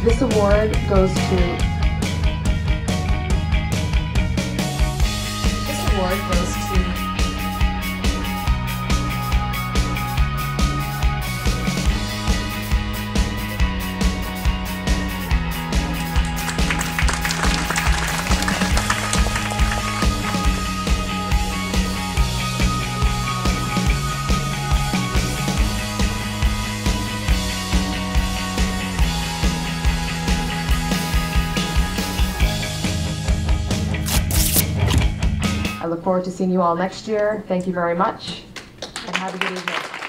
This award goes to... This award goes to... I look forward to seeing you all next year. Thank you very much, and have a good evening.